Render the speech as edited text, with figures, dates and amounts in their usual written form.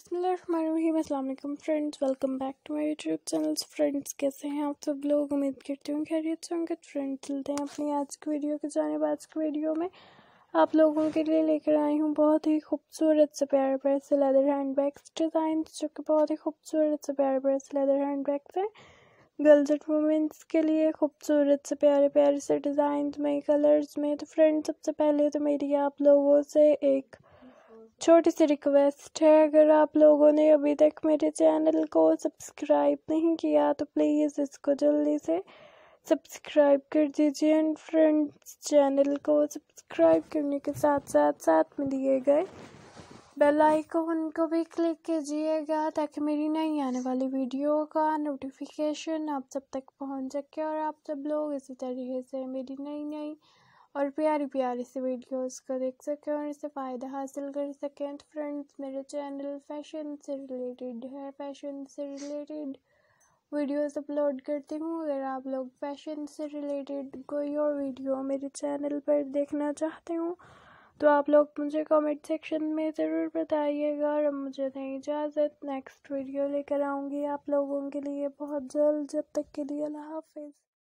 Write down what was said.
बिस्मिल्लाहिर्रहमानिर्रहीम। अस्सलाम वालेकुम friends, welcome back to my YouTube channel. Friends, कैसे हैं आप सब लोग? उम्मीद करती हूँ खैरियत से होंगे। फ्रेंड्स, चलते हैं अपनी आज की वीडियो की जानिब। आज की वीडियो में आप लोगों के लिए लेकर आई हूँ बहुत ही खूबसूरत से प्यारे प्यारे से लेदर हैंड बैग्स डिज़ाइन, जो कि बहुत ही खूबसूरत से प्यारे प्यारे से लेदर हैंड बैग्स हैं। गर्ल्स एंड वुमेंस के लिए खूबसूरत से प्यारे प्यारे से डिज़ाइन में, कलर्स में। तो फ्रेंड्स, सबसे पहले तो मेरी आप लोगों से एक छोटी सी रिक्वेस्ट है, अगर आप लोगों ने अभी तक मेरे चैनल को सब्सक्राइब नहीं किया तो प्लीज़ इसको जल्दी से सब्सक्राइब कर दीजिए। एंड फ्रेंड्स, चैनल को सब्सक्राइब करने के साथ साथ में दिए गए बेल आइकन को भी क्लिक कीजिएगा, ताकि मेरी नई आने वाली वीडियो का नोटिफिकेशन आप सब तक पहुंच सके और आप सब लोग इसी तरीके से मेरी नई और प्यारी प्यारी सी वीडियोस को देख सकें और इससे फ़ायदा हासिल कर सकें। तो फ्रेंड्स, मेरे चैनल फैशन से रिलेटेड है, फैशन से रिलेटेड वीडियोस अपलोड करती हूँ। अगर आप लोग फैशन से रिलेटेड कोई और वीडियो मेरे चैनल पर देखना चाहते हो तो आप लोग मुझे कमेंट सेक्शन में ज़रूर बताइएगा। और अब मुझे दें इजाज़त, नेक्स्ट वीडियो लेकर आऊँगी आप लोगों के लिए बहुत जल्द। जब तक के लिए अल्लाह हाफिज़।